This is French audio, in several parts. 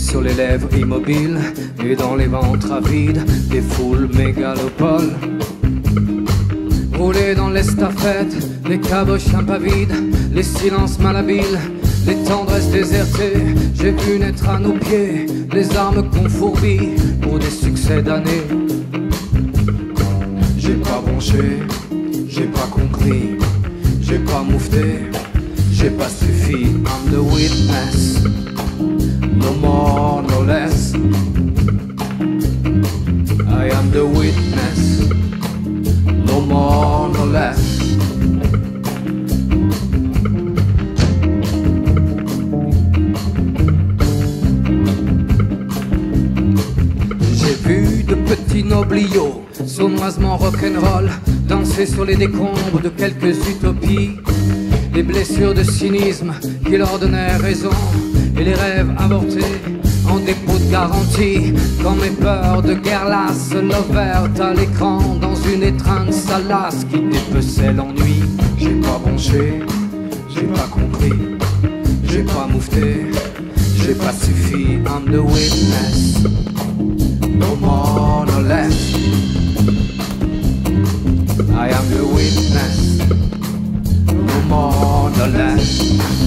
sur les lèvres immobiles et dans les ventres avides des foules mégalopoles. Rouler dans l'estafette, les caboches impavides, les silences malhabiles, les tendresses désertées. J'ai vu naître à nos pieds les armes qu'on fourbit pour des succès d'années. J'ai pas bronché, j'ai pas compris, j'ai pas moufté, j'ai pas suffi. I'm the witness, no more, no less. I am the witness, no more, no less. J'ai vu de petits nobliaux sournoisement rock'n'roll danser sur les décombres de quelques utopies. Les blessures de cynisme qui leur donnaient raison et les rêves avortés en dépôt de garantie. Quand mes peurs de guerre lasse lovèrent à l'écran dans une étreinte salace qui dépeçait l'ennui. J'ai pas bronché, j'ai pas compris, j'ai pas moufté, j'ai pas suffi. I'm the witness, no more, no less. I am the witness, no more, no less.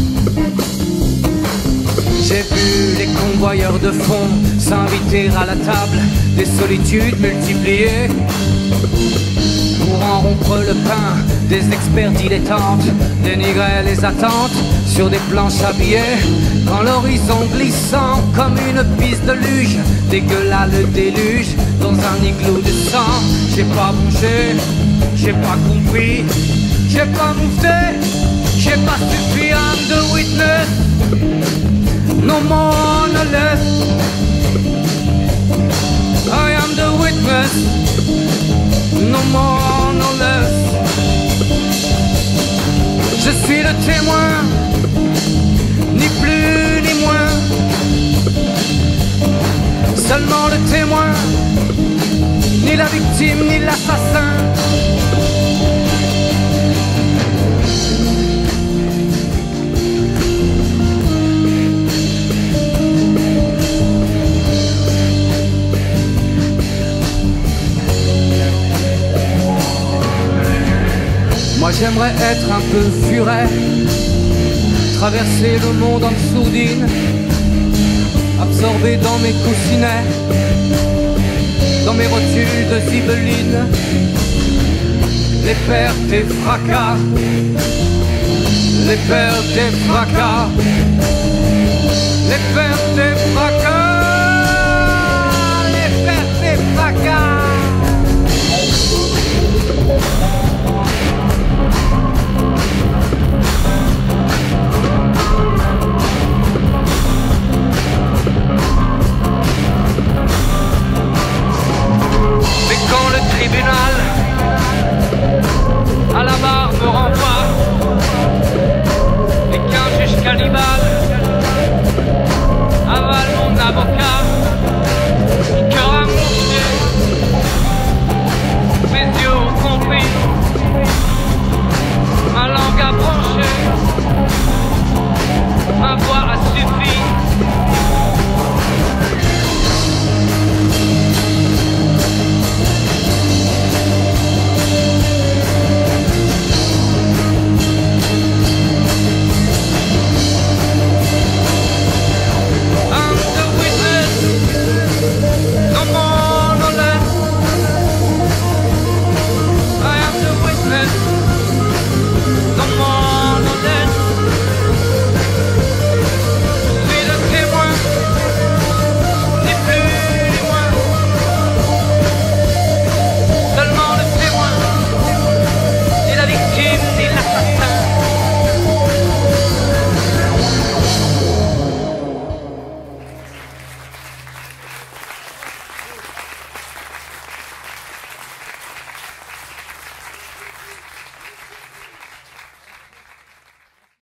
J'ai vu les convoyeurs de fond s'inviter à la table des solitudes multipliées pour en rompre le pain des experts dilettantes, dénigrer les attentes sur des planches habillées. Quand l'horizon glissant comme une piste de luge dégueula le déluge dans un igloo de sang. J'ai pas bronché, j'ai pas compris, j'ai pas moufté, j'ai pas suffi. I'm the witness, no more, no less. I am the witness, no more, no less. Je suis le témoin, ni plus ni moins. Seulement le témoin, ni la victime, ni l'assassin. Moi j'aimerais être un peu furet, traverser le monde en sourdine, absorbé dans mes coussinets, dans mes rotules de zibeline, les pertes et fracas, les pertes et fracas, les pertes et fracas.